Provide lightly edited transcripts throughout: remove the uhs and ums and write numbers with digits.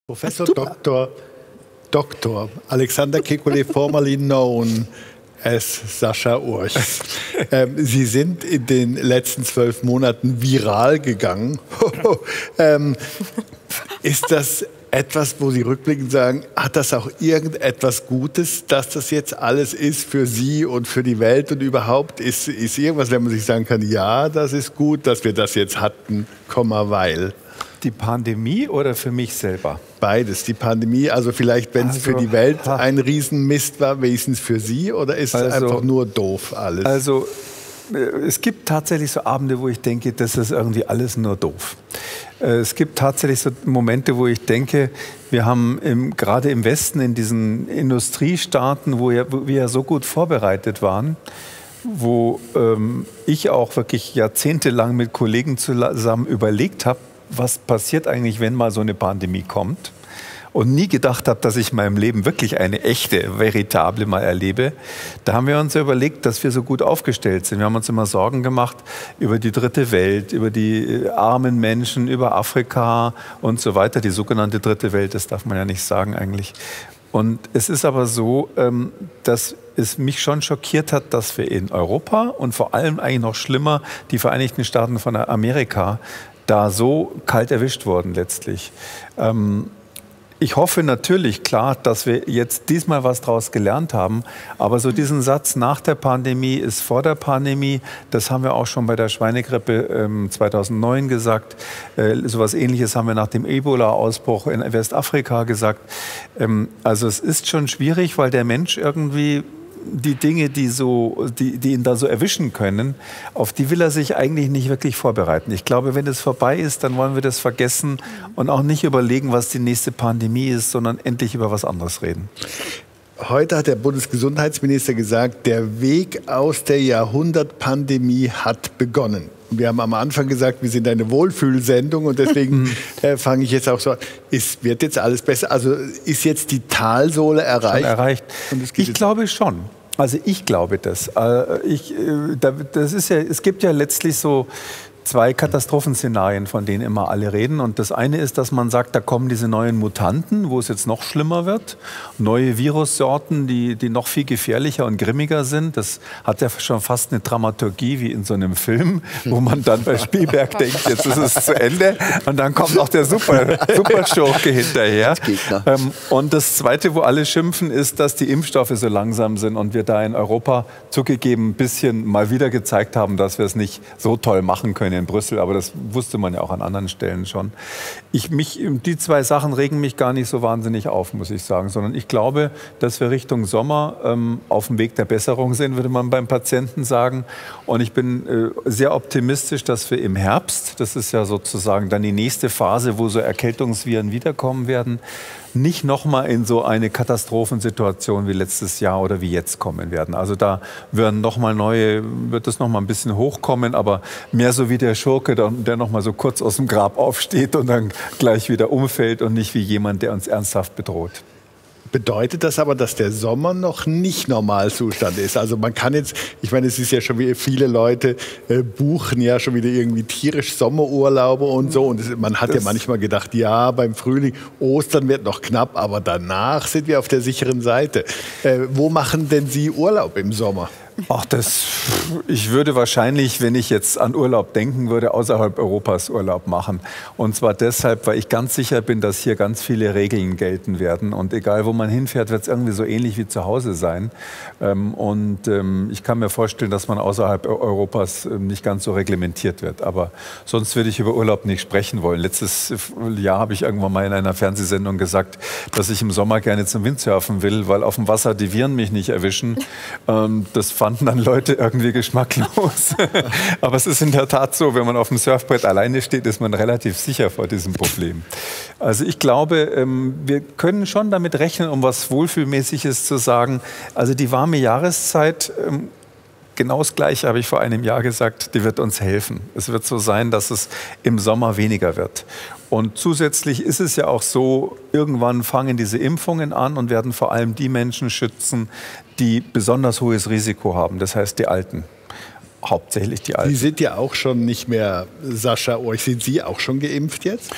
Professor Dr. Alexander Kekulé, formerly known as Sascha Urch. Sie sind in den letzten 12 Monaten viral gegangen. Ist das etwas, wo Sie rückblickend sagen, hat das auch irgendetwas Gutes, dass das jetzt alles ist für Sie und für die Welt und überhaupt? Ist irgendwas, wenn man sich sagen kann, ja, das ist gut, dass wir das jetzt hatten, weil? Die Pandemie oder für mich selber? Beides. Die Pandemie, also vielleicht, wenn es für die Welt ein Riesenmist war, wenigstens für Sie, oder ist es einfach nur doof alles? Also es gibt tatsächlich so Abende, wo ich denke, das ist irgendwie alles nur doof. Es gibt tatsächlich so Momente, wo ich denke, wir haben gerade im Westen, in diesen Industriestaaten, wo wir ja so gut vorbereitet waren, wo ich auch wirklich jahrzehntelang mit Kollegen zusammen überlegt habe, was passiert eigentlich, wenn mal so eine Pandemie kommt, und nie gedacht habe, dass ich in meinem Leben wirklich eine echte, veritable mal erlebe. Da haben wir uns ja überlegt, dass wir so gut aufgestellt sind. Wir haben uns immer Sorgen gemacht über die dritte Welt, über die armen Menschen, über Afrika und so weiter. Die sogenannte dritte Welt, das darf man ja nicht sagen eigentlich. Und es ist aber so, dass es mich schon schockiert hat, dass wir in Europa und vor allem eigentlich noch schlimmer die Vereinigten Staaten von Amerika da so kalt erwischt wurden letztlich. Ich hoffe natürlich, klar, dass wir jetzt diesmal was daraus gelernt haben. Aber so diesen Satz, nach der Pandemie ist vor der Pandemie, das haben wir auch schon bei der Schweinegrippe 2009 gesagt. So etwas Ähnliches haben wir nach dem Ebola-Ausbruch in Westafrika gesagt. Also es ist schon schwierig, weil der Mensch irgendwie die Dinge, die ihn da so erwischen können, auf die will er sich eigentlich nicht wirklich vorbereiten. Ich glaube, wenn es vorbei ist, dann wollen wir das vergessen und auch nicht überlegen, was die nächste Pandemie ist, sondern endlich über was anderes reden. Heute hat der Bundesgesundheitsminister gesagt, der Weg aus der Jahrhundertpandemie hat begonnen. Wir haben am Anfang gesagt, wir sind eine Wohlfühlsendung und deswegen fange ich jetzt auch so an. Wird jetzt alles besser? Also ist jetzt die Talsohle erreicht? Schon erreicht. Ich glaube schon. Also ich glaube das. Es gibt ja letztlich so zwei Katastrophenszenarien, von denen immer alle reden. Und das eine ist, dass man sagt, da kommen diese neuen Mutanten, wo es jetzt noch schlimmer wird. Neue Virussorten, die noch viel gefährlicher und grimmiger sind. Das hat ja schon fast eine Dramaturgie wie in so einem Film, wo man dann bei Spielberg denkt, jetzt ist es zu Ende. Und dann kommt noch der Superschurke hinterher. Und das Zweite, wo alle schimpfen, ist, dass die Impfstoffe so langsam sind und wir da in Europa zugegeben ein bisschen mal wieder gezeigt haben, dass wir es nicht so toll machen können in Brüssel, aber das wusste man ja auch an anderen Stellen schon. Die zwei Sachen regen mich gar nicht so wahnsinnig auf, muss ich sagen, sondern ich glaube, dass wir Richtung Sommer auf dem Weg der Besserung sind, würde man beim Patienten sagen. Und ich bin sehr optimistisch, dass wir im Herbst, das ist ja sozusagen dann die nächste Phase, wo so Erkältungsviren wiederkommen werden, nicht nochmal in so eine Katastrophensituation wie letztes Jahr oder wie jetzt kommen werden. Also da wird es nochmal ein bisschen hochkommen, aber mehr so wie der Schurke, der nochmal so kurz aus dem Grab aufsteht und dann gleich wieder umfällt und nicht wie jemand, der uns ernsthaft bedroht. Bedeutet das aber, dass der Sommer noch nicht Normalzustand ist? Also man kann jetzt, ich meine, es ist ja schon wieder, viele Leute buchen ja schon wieder irgendwie tierisch Sommerurlaube und so. Und man hat ja manchmal gedacht, ja, beim Frühling, Ostern wird noch knapp, aber danach sind wir auf der sicheren Seite. Wo machen denn Sie Urlaub im Sommer? Ach, ich würde wahrscheinlich, wenn ich jetzt an Urlaub denken würde, außerhalb Europas Urlaub machen. Und zwar deshalb, weil ich ganz sicher bin, dass hier ganz viele Regeln gelten werden. Und egal, wo man hinfährt, wird es irgendwie so ähnlich wie zu Hause sein. Ich kann mir vorstellen, dass man außerhalb Europas nicht ganz so reglementiert wird. Aber sonst würde ich über Urlaub nicht sprechen wollen. Letztes Jahr habe ich irgendwann mal in einer Fernsehsendung gesagt, dass ich im Sommer gerne zum Windsurfen will, weil auf dem Wasser die Viren mich nicht erwischen. Das fanden dann Leute irgendwie geschmacklos. Aber es ist in der Tat so, wenn man auf dem Surfbrett alleine steht, ist man relativ sicher vor diesem Problem. Also ich glaube, wir können schon damit rechnen, um was Wohlfühlmäßiges zu sagen. Also die warme Jahreszeit, genau das Gleiche habe ich vor einem Jahr gesagt, die wird uns helfen. Es wird so sein, dass es im Sommer weniger wird. Und zusätzlich ist es ja auch so, irgendwann fangen diese Impfungen an und werden vor allem die Menschen schützen, die besonders hohes Risiko haben. Das heißt die Alten. Hauptsächlich die Alten. Sie sind ja auch schon nicht mehr Sascha Urch. Sind Sie auch schon geimpft jetzt?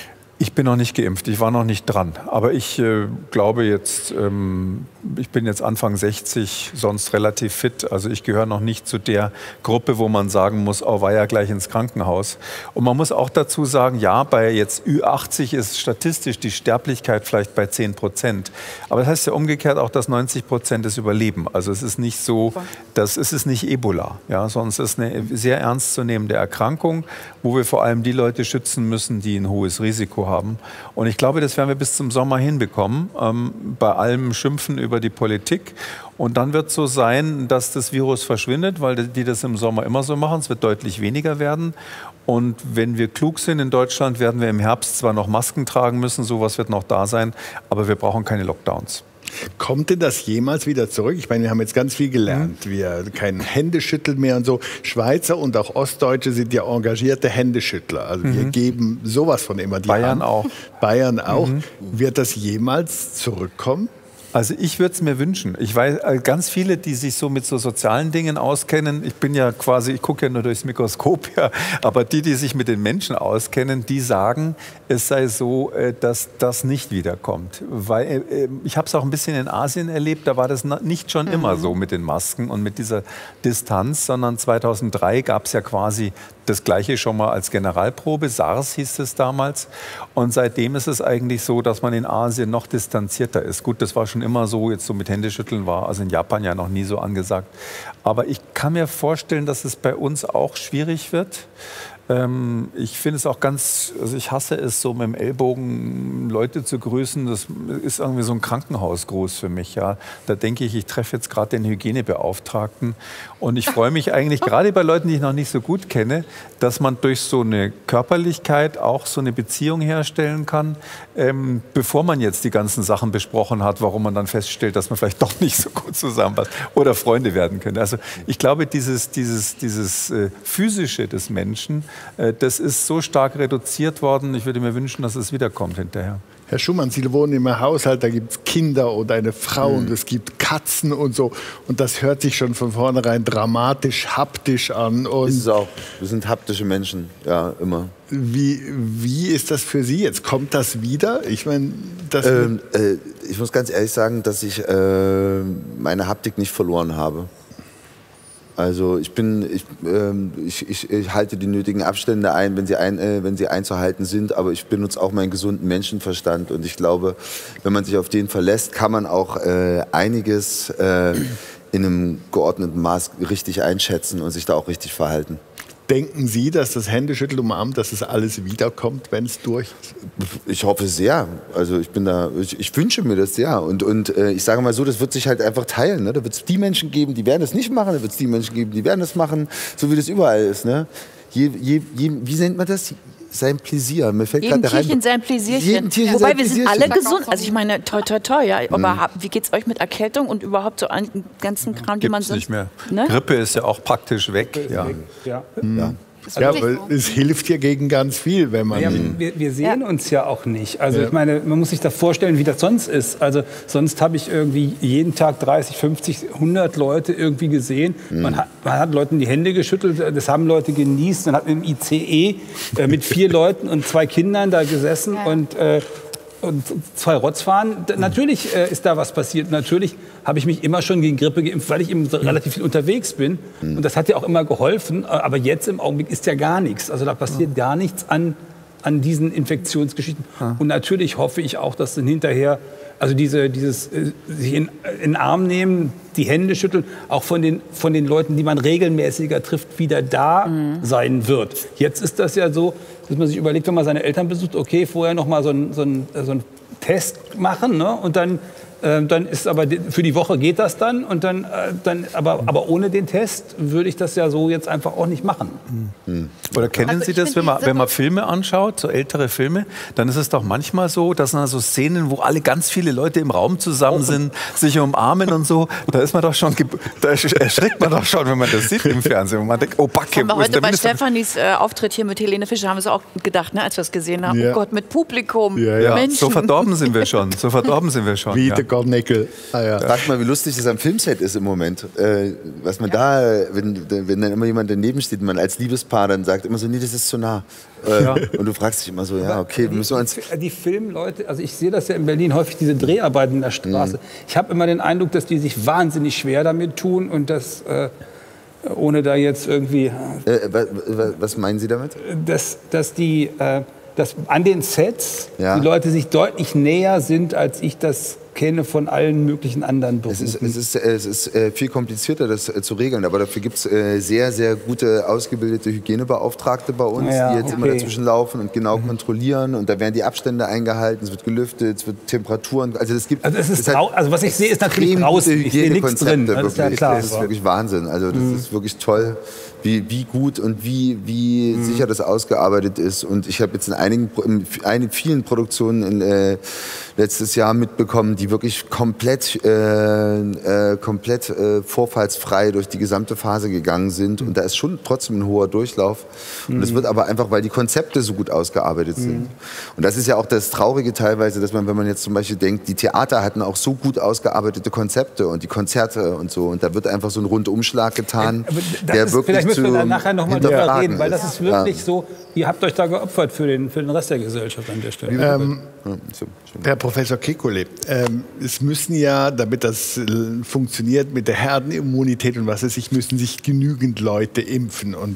Ich bin noch nicht geimpft, ich war noch nicht dran. Aber ich glaube jetzt, ich bin jetzt Anfang 60, sonst relativ fit. Also ich gehöre noch nicht zu der Gruppe, wo man sagen muss, oh, war ja gleich ins Krankenhaus. Und man muss auch dazu sagen, ja, bei jetzt Ü80 ist statistisch die Sterblichkeit vielleicht bei 10%. Aber das heißt ja umgekehrt auch, dass 90% es überleben. Also es ist nicht so, es ist nicht Ebola, ja, sondern es ist eine sehr ernstzunehmende Erkrankung, wo wir vor allem die Leute schützen müssen, die ein hohes Risiko haben. Und ich glaube, das werden wir bis zum Sommer hinbekommen, bei allem Schimpfen über die Politik. Und dann wird es so sein, dass das Virus verschwindet, weil die das im Sommer immer so machen. Es wird deutlich weniger werden. Und wenn wir klug sind in Deutschland, werden wir im Herbst zwar noch Masken tragen müssen, sowas wird noch da sein, aber wir brauchen keine Lockdowns. Kommt denn das jemals wieder zurück? Ich meine, wir haben jetzt ganz viel gelernt. Wir kein Händeschütteln mehr und so. Schweizer und auch Ostdeutsche sind ja engagierte Händeschüttler. Also wir geben sowas von immer die Bayern Hand. auch. Bayern auch. Wird das jemals zurückkommen? Also ich würde es mir wünschen. Ich weiß, ganz viele, die sich so mit so sozialen Dingen auskennen, ich bin ja quasi, ich gucke ja nur durchs Mikroskop, ja, aber die sich mit den Menschen auskennen, die sagen, es sei so, dass das nicht wiederkommt. Weil ich habe es auch ein bisschen in Asien erlebt, da war das nicht schon immer so mit den Masken und mit dieser Distanz, sondern 2003 gab es ja quasi das Gleiche schon mal als Generalprobe, SARS hieß es damals. Und seitdem ist es eigentlich so, dass man in Asien noch distanzierter ist. Gut, das war schon immer so, jetzt so mit Händeschütteln war also in Japan ja noch nie so angesagt. Aber ich kann mir vorstellen, dass es bei uns auch schwierig wird. Ich finde es auch also ich hasse es, so mit dem Ellbogen Leute zu grüßen. Das ist irgendwie so ein Krankenhausgruß für mich. Ja. Da denke ich, ich treffe jetzt gerade den Hygienebeauftragten. Und ich freue mich eigentlich, gerade bei Leuten, die ich noch nicht so gut kenne, dass man durch so eine Körperlichkeit auch so eine Beziehung herstellen kann, bevor man jetzt die ganzen Sachen besprochen hat, warum man dann feststellt, dass man vielleicht doch nicht so gut zusammenpasst oder Freunde werden können. Also ich glaube, dieses Physische des Menschen, das ist so stark reduziert worden. Ich würde mir wünschen, dass es wiederkommt hinterher. Herr Schumann, Sie wohnen im Haushalt, da gibt es Kinder und eine Frau und es gibt Katzen und so. Und das hört sich schon von vornherein dramatisch, haptisch an. Und ist es auch. Wir sind haptische Menschen, ja, immer. Wie ist das für Sie jetzt? Kommt das wieder? Ich meine, ich muss ganz ehrlich sagen, dass ich meine Haptik nicht verloren habe. Also ich halte die nötigen Abstände ein, wenn sie einzuhalten sind, aber ich benutze auch meinen gesunden Menschenverstand und ich glaube, wenn man sich auf den verlässt, kann man auch einiges in einem geordneten Maß richtig einschätzen und sich da auch richtig verhalten. Denken Sie, dass das Händeschütteln umarmt, dass das alles wiederkommt, wenn es durch ist? Ich hoffe sehr. Also ich wünsche mir das sehr. Und ich sage mal so, das wird sich halt einfach teilen. Ne? Da wird es die Menschen geben, die werden das nicht machen. Da wird es die Menschen geben, die werden das machen. So wie das überall ist. Ne? Wie nennt man das? Sein Pläsier. Mir fällt jedem Tierchen sein Pläsierchen. Wobei wir sind alle gesund. Also ich meine, toi, toi, toi. Ja. Aber wie geht es euch mit Erkältung und überhaupt so an den ganzen Kram, die man sonst... nicht mehr. Ne? Grippe ist ja auch praktisch weg. Ja. Ja. Ja, weil es hilft ja gegen ganz viel, wenn man... Ja, wir sehen uns ja auch nicht. Also ich meine, man muss sich da vorstellen, wie das sonst ist. Also sonst habe ich irgendwie jeden Tag 30, 50, 100 Leute irgendwie gesehen. Man hat Leuten die Hände geschüttelt, das haben Leute genießt. Man hat im ICE mit 4 Leuten und 2 Kindern da gesessen und 2 Rotzfahren. Natürlich ist da was passiert. Natürlich habe ich mich immer schon gegen Grippe geimpft, weil ich eben relativ viel unterwegs bin. Und das hat ja auch immer geholfen. Aber jetzt im Augenblick ist ja gar nichts. Also da passiert gar nichts an diesen Infektionsgeschichten. Und natürlich hoffe ich auch, dass dann hinterher, also dieses sich in den Arm nehmen, die Hände schütteln, auch von den Leuten, die man regelmäßiger trifft, wieder da sein wird. Jetzt ist das ja so, dass man sich überlegt, wenn man seine Eltern besucht, okay, vorher noch mal so einen Test machen, ne? Und dann ist aber für die Woche geht das dann und dann aber ohne den Test würde ich das ja so jetzt einfach auch nicht machen. Oder kennen Sie das, wenn man Filme anschaut, so ältere Filme, dann ist es doch manchmal so, dass dann so Szenen, wo alle ganz viele Leute im Raum zusammen sind, sich umarmen und so, da ist man doch schon, da erschreckt man doch schon, wenn man das sieht im Fernsehen und man denkt, oh Backe, wo ist der Minister? Bei Stefanis Auftritt hier mit Helene Fischer haben wir es auch gedacht, ne, als wir es gesehen haben, oh Gott, mit Publikum, ja. Menschen. So verdorben sind wir schon, Gorneckel. Frag mal, wie lustig das am Filmset ist im Moment. Was man da, wenn dann immer jemand daneben steht, man als Liebespaar dann sagt immer so, nee, das ist zu nah. Und du fragst dich immer so, ja, okay, wir müssen uns... Die Filmleute, also ich sehe das ja in Berlin häufig, diese Dreharbeiten in der Straße. Ich habe immer den Eindruck, dass die sich wahnsinnig schwer damit tun und das... ohne da jetzt irgendwie... was meinen Sie damit? Dass an den Sets die Leute sich deutlich näher sind, als ich das kenne von allen möglichen anderen Berufen. Es ist viel komplizierter, das zu regeln. Aber dafür gibt es sehr, sehr gute, ausgebildete Hygienebeauftragte bei uns, die jetzt immer dazwischen laufen und genau kontrollieren. Und da werden die Abstände eingehalten, es wird gelüftet, es wird Temperaturen... Also, also was ich sehe, ist natürlich draußen. Ich sehe nichts drin. Das ist wirklich Wahnsinn. Also das ist wirklich toll, wie gut und wie sicher das ausgearbeitet ist. Und ich habe jetzt in vielen Produktionen letztes Jahr mitbekommen, die wirklich komplett vorfallsfrei durch die gesamte Phase gegangen sind. Und da ist schon trotzdem ein hoher Durchlauf. Und das wird aber einfach, weil die Konzepte so gut ausgearbeitet sind. Und das ist ja auch das Traurige teilweise, dass man, wenn man jetzt zum Beispiel denkt, die Theater hatten auch so gut ausgearbeitete Konzepte und die Konzerte und so. Und da wird einfach so ein Rundumschlag getan, der wirklich vielleicht müssen wir da nachher nochmal drüber reden, weil das ist wirklich so, ihr habt euch da geopfert für den Rest der Gesellschaft an der Stelle. Herr Professor Kekulé, es müssen ja, damit das funktioniert mit der Herdenimmunität und was weiß ich, müssen sich genügend Leute impfen. Und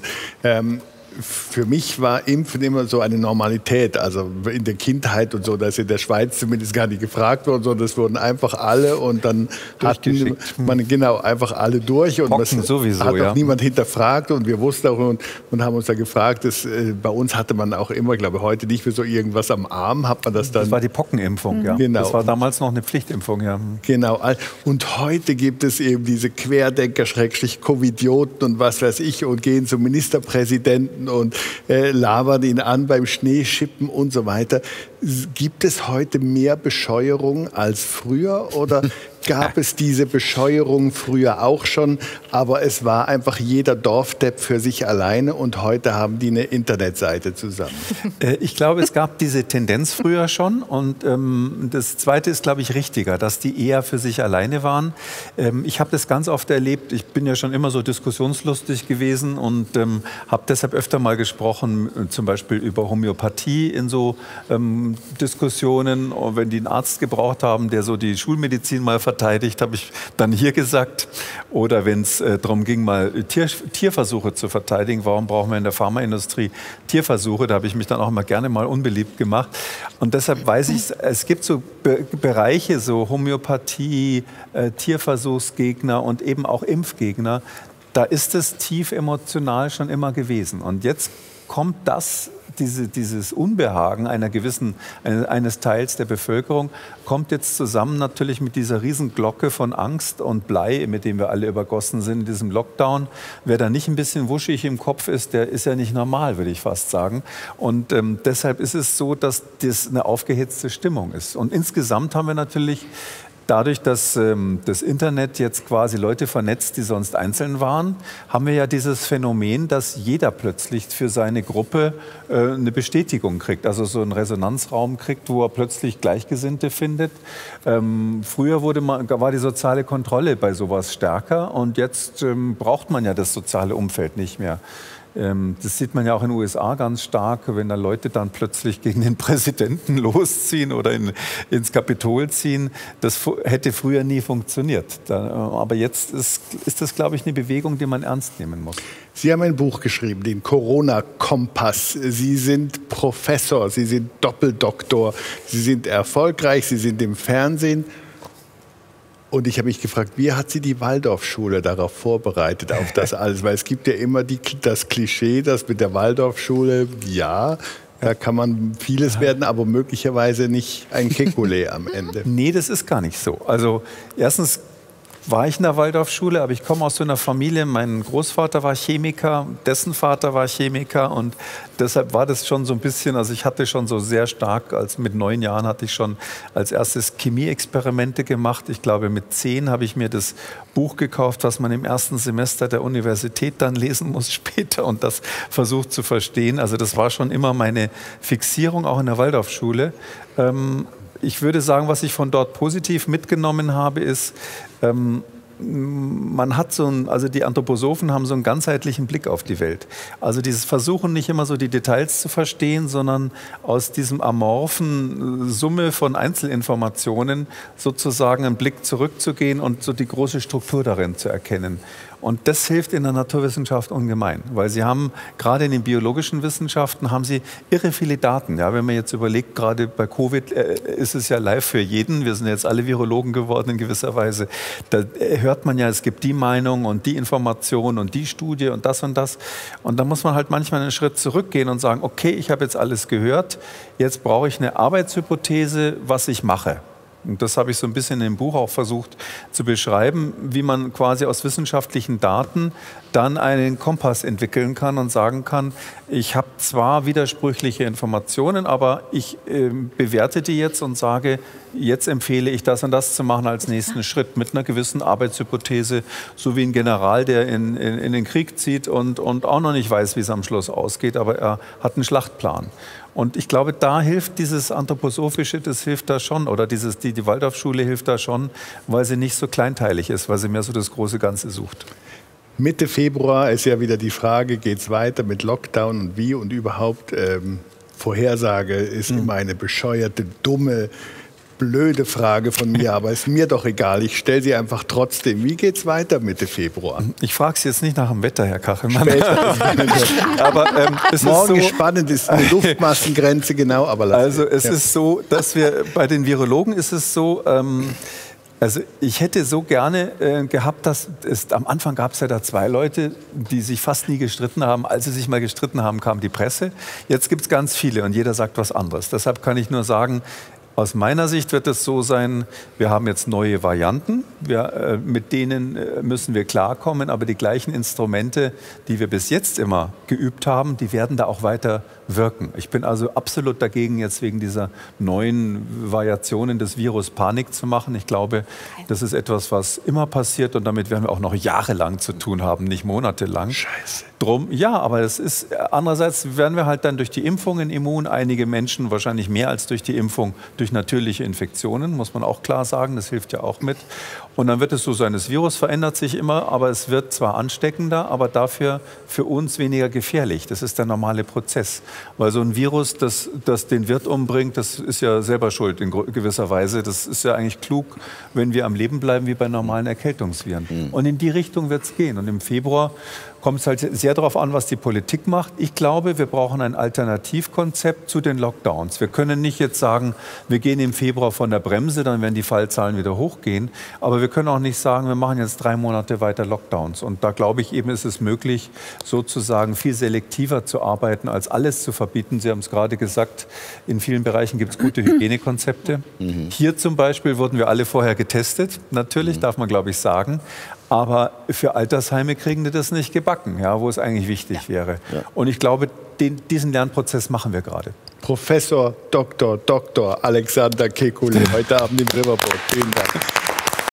für mich war Impfen immer so eine Normalität. Also in der Kindheit und so, dass in der Schweiz zumindest gar nicht gefragt wurde, sondern es wurden einfach alle und dann hatten man einfach alle durch. Und das sowieso, hat auch niemand hinterfragt und wir wussten auch und haben uns da gefragt, dass, bei uns hatte man auch immer, glaube ich, heute nicht für so irgendwas am Arm, hat man das dann... Das war die Pockenimpfung, ja. Genau. Das war damals noch eine Pflichtimpfung, ja. Genau. Und heute gibt es eben diese Querdenker, Covidioten und was weiß ich und gehen zum Ministerpräsidenten und labern ihn an beim Schneeschippen und so weiter. Gibt es heute mehr Bescheuerung als früher oder gab es diese Bescheuerung früher auch schon, aber es war einfach jeder Dorfdepp für sich alleine und heute haben die eine Internetseite zusammen? Ich glaube, es gab diese Tendenz früher schon und das Zweite ist, glaube ich, richtiger, dass die eher für sich alleine waren. Ich habe das ganz oft erlebt, ich bin ja schon immer so diskussionslustig gewesen und habe deshalb öfter mal gesprochen, zum Beispiel über Homöopathie in so Diskussionen, wenn die einen Arzt gebraucht haben, der so die Schulmedizin mal verteidigt, habe ich dann hier gesagt. Oder wenn es darum ging, mal Tierversuche zu verteidigen, warum brauchen wir in der Pharmaindustrie Tierversuche? Da habe ich mich dann auch mal gerne mal unbeliebt gemacht. Und deshalb weiß ich, es gibt so Bereiche, so Homöopathie, Tierversuchsgegner und eben auch Impfgegner. Da ist es tief emotional schon immer gewesen. Und jetzt kommt dieses Unbehagen eines Teils der Bevölkerung kommt jetzt zusammen natürlich mit dieser Riesenglocke von Angst und Blei, mit dem wir alle übergossen sind in diesem Lockdown. Wer da nicht ein bisschen wuschig im Kopf ist, der ist ja nicht normal, würde ich fast sagen. Und deshalb ist es so, dass das eine aufgehetzte Stimmung ist. Und insgesamt haben wir natürlich dadurch, dass das Internet jetzt quasi Leute vernetzt, die sonst einzeln waren, haben wir ja dieses Phänomen, dass jeder plötzlich für seine Gruppe eine Bestätigung kriegt. Also so einen Resonanzraum kriegt, wo er plötzlich Gleichgesinnte findet. Früher war die soziale Kontrolle bei sowas stärker und jetzt braucht man ja das soziale Umfeld nicht mehr. Das sieht man ja auch in den USA ganz stark, wenn da Leute dann plötzlich gegen den Präsidenten losziehen oder ins Kapitol ziehen. Das hätte früher nie funktioniert. Aber jetzt ist das, glaube ich, eine Bewegung, die man ernst nehmen muss. Sie haben ein Buch geschrieben, den Corona-Kompass. Sie sind Professor, Sie sind Doppeldoktor, Sie sind erfolgreich, Sie sind im Fernsehen. Und ich habe mich gefragt, wie hat Sie die Waldorfschule darauf vorbereitet, auf das alles? Weil es gibt ja immer das Klischee, dass mit der Waldorfschule, ja, da kann man vieles werden, aber möglicherweise nicht ein Kekulé am Ende. Nee, das ist gar nicht so. Also erstens war ich in der Waldorfschule, aber ich komme aus so einer Familie, mein Großvater war Chemiker, dessen Vater war Chemiker und deshalb war das schon so ein bisschen, also ich hatte schon so sehr stark, mit 9 Jahren hatte ich schon als erstes Chemieexperimente gemacht. Ich glaube mit 10 habe ich mir das Buch gekauft, was man im ersten Semester der Universität dann lesen muss später und das versucht zu verstehen. Also das war schon immer meine Fixierung, auch in der Waldorfschule. ich würde sagen, was ich von dort positiv mitgenommen habe, ist, man hat also die Anthroposophen haben so einen ganzheitlichen Blick auf die Welt. Also dieses Versuchen, nicht immer so die Details zu verstehen, sondern aus diesem amorphen Summe von Einzelinformationen sozusagen einen Blick zurückzugehen und so die große Struktur darin zu erkennen. Und das hilft in der Naturwissenschaft ungemein, weil sie haben, gerade in den biologischen Wissenschaften, haben sie irre viele Daten. Ja, wenn man jetzt überlegt, gerade bei Covid ist es ja live für jeden. Wir sind jetzt alle Virologen geworden in gewisser Weise. Da hört man ja, es gibt die Meinung und die Information und die Studie und das und das. Und da muss man halt manchmal einen Schritt zurückgehen und sagen, okay, ich habe jetzt alles gehört, jetzt brauche ich eine Arbeitshypothese, was ich mache. Und das habe ich so ein bisschen in dem Buch auch versucht zu beschreiben, wie man quasi aus wissenschaftlichen Daten dann einen Kompass entwickeln kann und sagen kann, ich habe zwar widersprüchliche Informationen, aber ich bewerte die jetzt und sage, jetzt empfehle ich das und das zu machen als nächsten Schritt mit einer gewissen Arbeitshypothese, so wie ein General, der in den Krieg zieht und auch noch nicht weiß, wie es am Schluss ausgeht, aber er hat einen Schlachtplan. Und ich glaube, da hilft dieses Anthroposophische, das hilft da schon, oder die Waldorfschule hilft da schon, weil sie nicht so kleinteilig ist, weil sie mehr so das große Ganze sucht. Mitte Februar ist ja wieder die Frage, geht es weiter mit Lockdown und wie und überhaupt. Vorhersage ist immer eine bescheuerte, dumme, blöde Frage von mir, aber ist mir doch egal. Ich stelle sie einfach trotzdem. Wie geht es weiter Mitte Februar? Ich frage Sie jetzt nicht nach dem Wetter, Herr Kachelmann. Aber es morgen ist so spannend, ist eine Luftmassengrenze, genau. Aber also es ist so, dass wir bei den Virologen ist es so, also ich hätte so gerne gehabt, dass am Anfang gab es ja da 2 Leute, die sich fast nie gestritten haben. Als sie sich mal gestritten haben, kam die Presse. Jetzt gibt es ganz viele und jeder sagt was anderes. Deshalb kann ich nur sagen, aus meiner Sicht wird es so sein, wir haben jetzt neue Varianten, mit denen müssen wir klarkommen, aber die gleichen Instrumente, die wir bis jetzt immer geübt haben, die werden da auch weiter wirken. Ich bin also absolut dagegen, jetzt wegen dieser neuen Variationen des Virus Panik zu machen. Ich glaube, das ist etwas, was immer passiert und damit werden wir auch noch jahrelang zu tun haben, nicht monatelang. Scheiße. Drum, ja, aber das ist, andererseits werden wir halt dann durch die Impfungen immun, einige Menschen wahrscheinlich mehr als durch die Impfung, durch natürliche Infektionen, muss man auch klar sagen, das hilft ja auch mit. Und dann wird es so sein, das Virus verändert sich immer, aber es wird zwar ansteckender, aber dafür für uns weniger gefährlich. Das ist der normale Prozess. Weil so ein Virus, das den Wirt umbringt, das ist ja selber schuld in gewisser Weise. Das ist ja eigentlich klug, wenn wir am Leben bleiben wie bei normalen Erkältungsviren. Und in die Richtung wird es gehen. Und im Februar kommt es halt sehr darauf an, was die Politik macht. Ich glaube, wir brauchen ein Alternativkonzept zu den Lockdowns. Wir können nicht jetzt sagen, wir gehen im Februar von der Bremse, dann werden die Fallzahlen wieder hochgehen. Aber wir können auch nicht sagen, wir machen jetzt 3 Monate weiter Lockdowns. Und da glaube ich eben, ist es möglich, sozusagen viel selektiver zu arbeiten, als alles zu verbieten. Sie haben es gerade gesagt, in vielen Bereichen gibt es gute Hygienekonzepte. Hier zum Beispiel wurden wir alle vorher getestet. Natürlich, darf man, glaube ich, sagen. Aber für Altersheime kriegen die das nicht gebacken, ja, wo es eigentlich wichtig wäre. Ja. Und ich glaube, diesen Lernprozess machen wir gerade. Professor Dr. Alexander Kekulé heute Abend im Riverboat. Vielen Dank.